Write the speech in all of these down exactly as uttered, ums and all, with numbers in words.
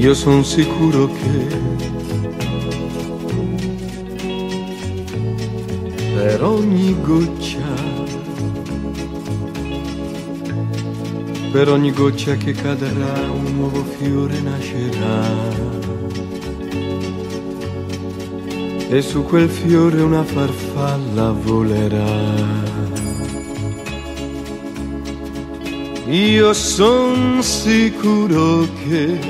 io son sicuro che per ogni goccia, per ogni goccia che cadrà un nuovo fiore nascerà, e su quel fiore una farfalla volerà. Io son sicuro che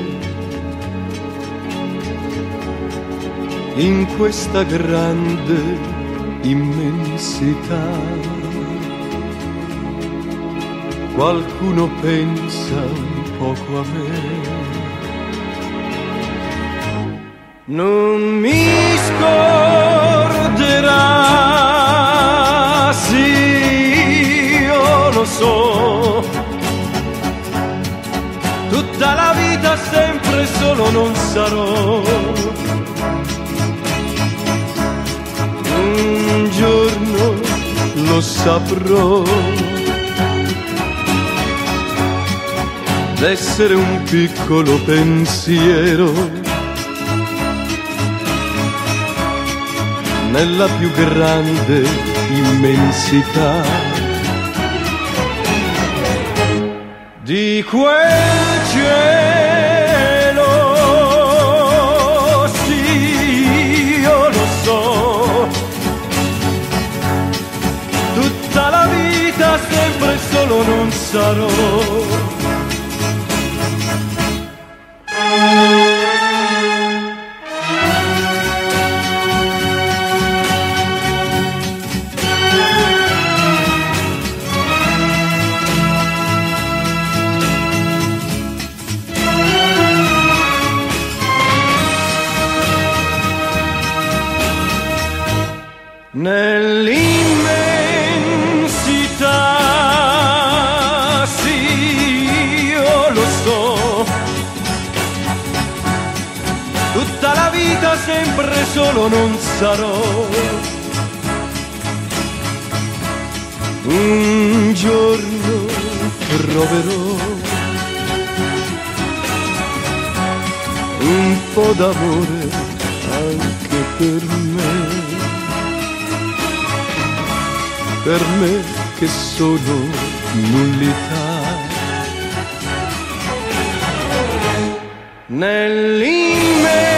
in questa grande immensità qualcuno pensa un poco a me. Non mi scorderà, sì, io lo so, tutta la vita sempre solo non sarò. Un giorno lo saprò, d'essere un piccolo pensiero nella più grande immensità di quel cielo. Sì, io lo so, tutta la vita sempre solo non sarò. Nell'immensità, sì, io lo so, tutta la vita sempre solo non sarò. Un giorno troverò un po' d'amore anche per me, per me che sono nullità. Nell'immensità